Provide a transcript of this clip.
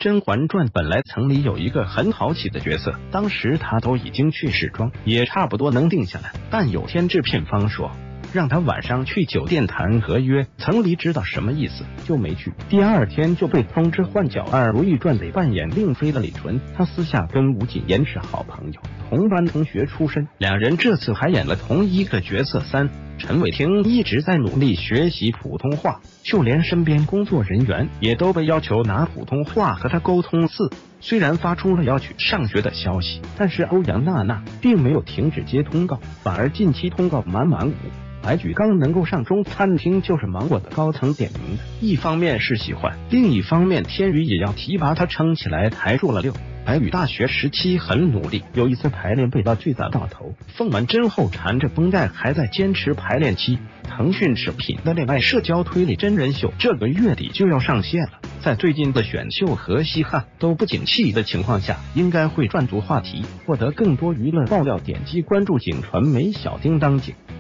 甄嬛传》本来层里有一个很好起的角色，当时他都已经去试妆，也差不多能定下来，但有天制片方说让他晚上去酒店谈合约，层里知道什么意思就没去。第二天就被通知换角《如懿传》得扮演令妃的李纯，他私下跟吴谨言是好朋友，同班同学出身，两人这次还演了同一个角色。陈伟霆一直在努力学习普通话，就连身边工作人员也都被要求拿普通话和他沟通。虽然发出了要去上学的消息，但是欧阳娜娜并没有停止接通告，反而近期通告满满无。白举纲能够上中餐厅就是芒果的高层点名的，一方面是喜欢，另一方面天宇也要提拔他撑起来，抬住了6。白宇大学时期很努力，有一次排练被道具砸到头，缝完针后缠着绷带，还在坚持排练期。腾讯视频的恋爱社交推理真人秀这个月底就要上线了，在最近的选秀和嘻哈都不景气的情况下，应该会赚足话题，获得更多娱乐爆料。点击关注景传媒小叮当景。